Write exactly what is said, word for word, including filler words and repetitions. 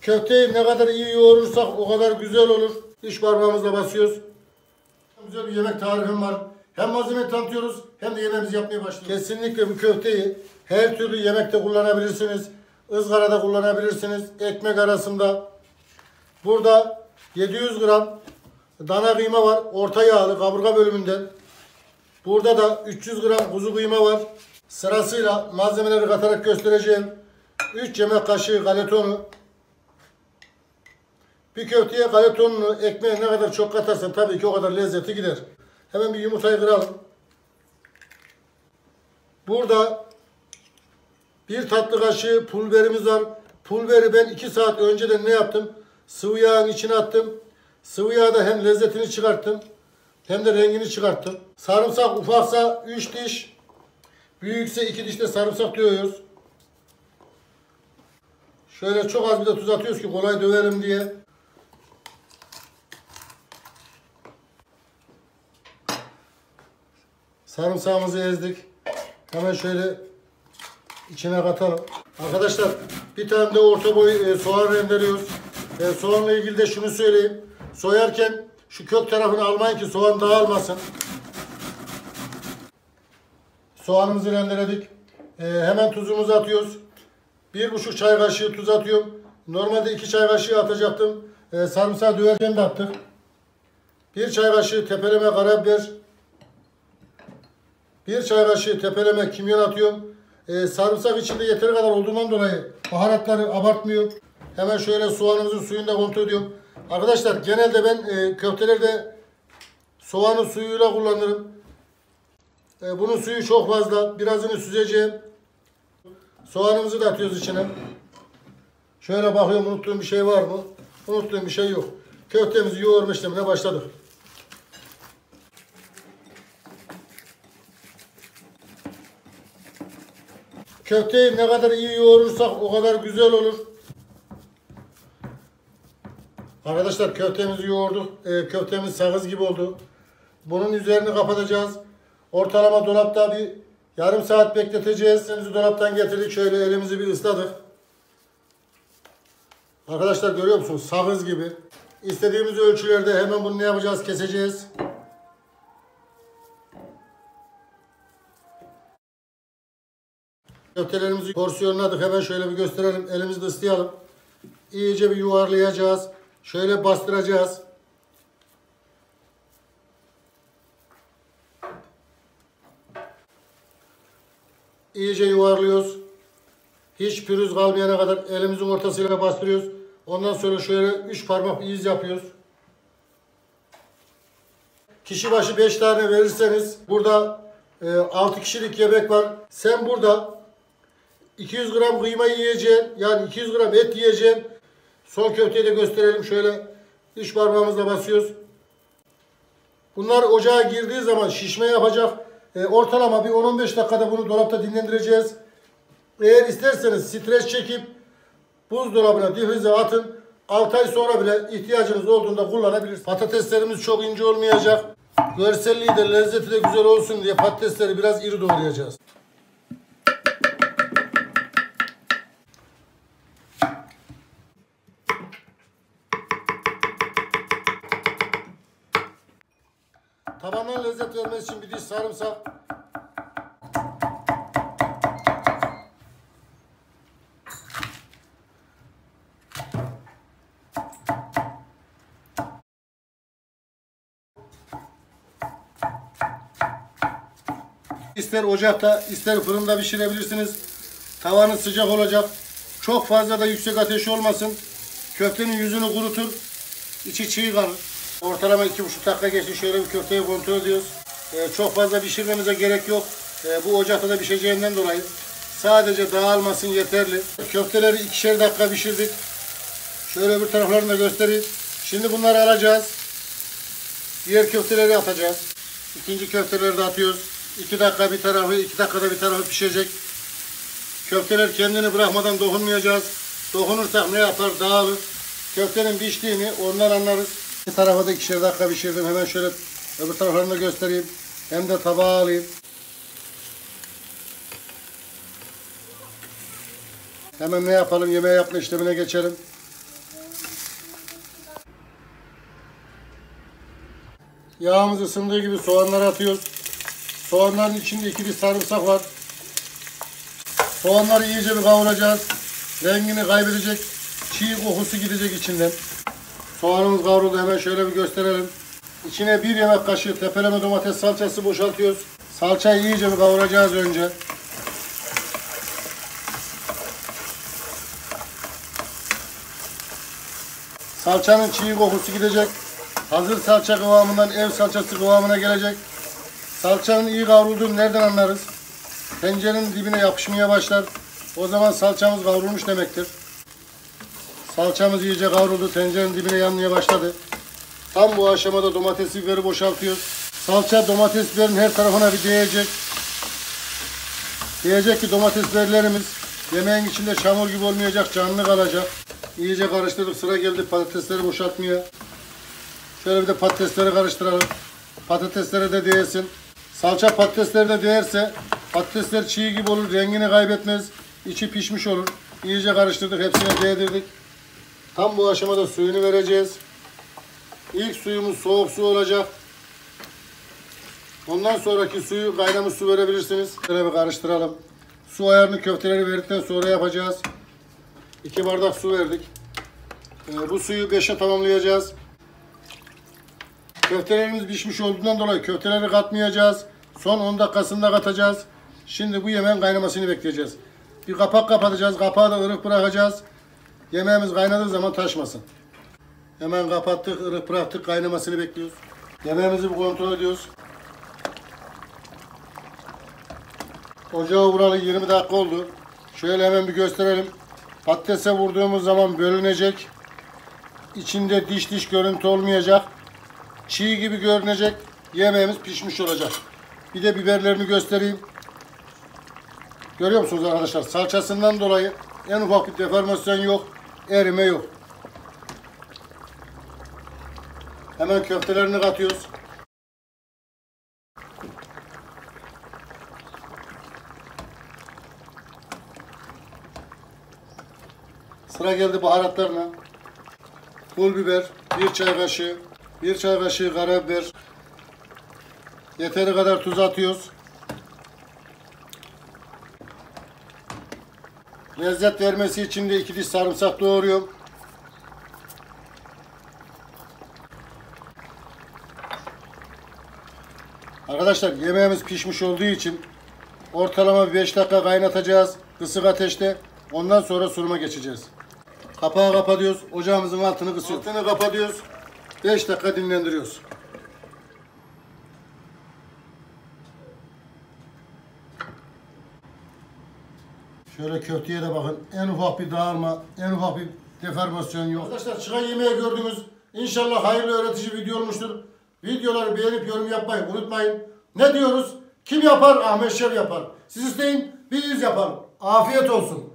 Köfteyi ne kadar iyi yoğurursak o kadar güzel olur. İş parmağımızla basıyoruz. Güzel bir yemek tarifim var. Hem malzemeyi tanıtıyoruz hem de yemeğimizi yapmaya başlıyoruz. Kesinlikle bu köfteyi her türlü yemekte kullanabilirsiniz. Izgarada kullanabilirsiniz. Ekmek arasında. Burada yedi yüz gram dana kıyma var. Orta yağlı kaburga bölümünden. Burada da üç yüz gram kuzu kıyma var. Sırasıyla malzemeleri katarak göstereceğim. üç yemek kaşığı galeta unu. Bir köfteye galeta ununu, ekmeğe ne kadar çok katarsan tabii ki o kadar lezzeti gider. Hemen bir yumurtayı kıralım. Burada bir tatlı kaşığı pul biberimiz var. Pul biberi ben iki saat önceden ne yaptım? Sıvı yağın içine attım. Sıvı yağda hem lezzetini çıkarttım hem de rengini çıkarttım. Sarımsak ufaksa üç diş, büyükse iki diş de sarımsak dövüyoruz. Şöyle çok az bir de tuz atıyoruz ki kolay dövelim diye. Sarımsağımızı ezdik. Hemen şöyle içine katalım. Arkadaşlar bir tane de orta boy e, soğan rendeliyoruz. E, soğanla ilgili de şunu söyleyeyim. Soyarken şu kök tarafını almayın ki soğan dağılmasın. Soğanımızı rendeledik. E, hemen tuzumuzu atıyoruz. Bir buçuk çay kaşığı tuz atıyorum. Normalde iki çay kaşığı atacaktım. E, sarımsağı döverken de attık. Bir çay kaşığı tepeleme karabiber. Bir çay kaşığı tepeleme kimyon atıyorum. Ee, sarımsak içinde yeteri kadar olduğundan dolayı baharatları abartmıyor. Hemen şöyle soğanımızın suyunu da kontrol ediyorum. Arkadaşlar genelde ben e, köftelerde soğanın suyuyla kullanırım. E, bunun suyu çok fazla. Birazını süzeceğim. Soğanımızı da atıyoruz içine. Şöyle bakıyorum unuttuğum bir şey var mı? Unuttuğum bir şey yok. Köftemizi yoğurma işlemine başladık. Köfteyi ne kadar iyi yoğurursak o kadar güzel olur. Arkadaşlar köftemizi yoğurduk. E, köftemiz sakız gibi oldu. Bunun üzerini kapatacağız. Ortalama dolapta bir yarım saat bekleteceğiz. Köftemizi dolaptan getirdik. Şöyle elimizi bir ısladık. Arkadaşlar görüyor musunuz? Sakız gibi. İstediğimiz ölçülerde hemen bunu ne yapacağız? Keseceğiz. Köftelerimizi porsiyonladık. Hemen şöyle bir gösterelim. Elimizle ıslayalım. İyice bir yuvarlayacağız. Şöyle bastıracağız. İyice yuvarlıyoruz. Hiç pürüz kalmayana kadar elimizin ortasıyla bastırıyoruz. Ondan sonra şöyle üç parmak iz yapıyoruz. Kişi başı beş tane verirseniz burada e, altı kişilik yemek var. Sen burada iki yüz gram kıyma yiyeceksin. Yani iki yüz gram et yiyeceksin. Son köfteyi de gösterelim. Şöyle üç parmağımızla basıyoruz. Bunlar ocağa girdiği zaman şişme yapacak. E, ortalama bir on on beş dakikada bunu dolapta dinlendireceğiz. Eğer isterseniz streç çekip buzdolabına difrize atın. altı ay sonra bile ihtiyacınız olduğunda kullanabilirsiniz. Patateslerimiz çok ince olmayacak. Görselliği de lezzeti de güzel olsun diye patatesleri biraz iri doğrayacağız. Tabandan lezzet vermesi için bir diş sarımsak. İster ocakta ister fırında pişirebilirsiniz. Tavanız sıcak olacak. Çok fazla da yüksek ateş olmasın. Köftenin yüzünü kurutur. İçi çiğ kalır. Ortalama iki buçuk dakika geçti. Şöyle bir köfteyi kontrol ediyoruz. Ee, çok fazla pişirmemize gerek yok. Ee, bu ocakta da pişeceğinden dolayı sadece dağılmasın yeterli. Köfteleri ikişer dakika pişirdik. Şöyle bir taraflarını da göstereyim. Şimdi bunları alacağız. Diğer köfteleri atacağız. İkinci köfteleri de atıyoruz. iki dakika bir tarafı, iki dakikada bir tarafı pişecek. Köfteler kendini bırakmadan dokunmayacağız. Dokunursak ne yapar? Dağılır. Köftenin piştiğini ondan anlarız. Bir tarafa da ikişer dakika pişirdim. Hemen şöyle öbür taraflarını da göstereyim. Hem de tabağa alayım. Hemen ne yapalım? Yemeği yapma işlemine geçelim. Yağımız ısındığı gibi soğanları atıyoruz. Soğanların içinde iki diş sarımsak var. Soğanları iyice bir kavuracağız. Rengini kaybedecek. Çiğ kokusu gidecek içinden. Soğanımız kavruldu. Hemen şöyle bir gösterelim. İçine bir yemek kaşığı tepeleme domates salçası boşaltıyoruz. Salçayı iyice bir kavuracağız önce. Salçanın çiğ kokusu gidecek. Hazır salça kıvamından ev salçası kıvamına gelecek. Salçanın iyi kavrulduğunu nereden anlarız? Tencerenin dibine yapışmaya başlar. O zaman salçamız kavrulmuş demektir. Salçamız iyice kavruldu. Tencerenin dibine yanmaya başladı. Tam bu aşamada domates biberi boşaltıyoruz. Salça domates biberin her tarafına bir değecek. Diyecek ki domates biberlerimiz yemeğin içinde çamur gibi olmayacak, canlı kalacak. İyice karıştırdık. Sıra geldi patatesleri boşaltmaya. Şöyle bir de patatesleri karıştıralım. Patatesleri de değsin. Salça patatesleri de değerse patatesler çiğ gibi olur, rengini kaybetmez. İçi pişmiş olur. İyice karıştırdık, hepsine değdirdik. Tam bu aşamada suyunu vereceğiz. İlk suyumuz soğuk su olacak. Ondan sonraki suyu kaynamış su verebilirsiniz. Şöyle bir karıştıralım. Su ayarını köfteleri verdikten sonra yapacağız. iki bardak su verdik. Ee, bu suyu beşe tamamlayacağız. Köftelerimiz pişmiş olduğundan dolayı köfteleri katmayacağız. Son on dakikasında katacağız. Şimdi bu yemeğin kaynamasını bekleyeceğiz. Bir kapak kapatacağız. Kapağı da ılık bırakacağız. Yemeğimiz kaynadığı zaman taşmasın. Hemen kapattık, ılık bıraktık. Kaynamasını bekliyoruz. Yemeğimizi bir kontrol ediyoruz. Ocağa vuralı yirmi dakika oldu. Şöyle hemen bir gösterelim. Patatese vurduğumuz zaman bölünecek. İçinde diş diş görüntü olmayacak. Çiğ gibi görünecek. Yemeğimiz pişmiş olacak. Bir de biberlerini göstereyim. Görüyor musunuz arkadaşlar? Salçasından dolayı en ufak bir deformasyon yok. Erime yok. Hemen köftelerini katıyoruz. Sıra geldi baharatlarına. Pul biber, bir çay kaşığı, bir çay kaşığı karabiber, yeteri kadar tuz atıyoruz. Lezzet vermesi için de iki diş sarımsak doğruyorum. Arkadaşlar yemeğimiz pişmiş olduğu için ortalama beş dakika kaynatacağız kısık ateşte. Ondan sonra sunuma geçeceğiz. Kapağı kapatıyoruz. Ocağımızın altını kısıyoruz. Altını kapatıyoruz. beş dakika dinlendiriyoruz. Şöyle köfteye de bakın. En ufak bir dağılma, en ufak bir deformasyon yok. Arkadaşlar çıkan yemeği gördünüz. İnşallah hayırlı öğretici video olmuştur. Videoları beğenip yorum yapmayı unutmayın. Ne diyoruz? Kim yapar? Ahmet Şef yapar. Siz isteyin, biz yapalım. Afiyet olsun.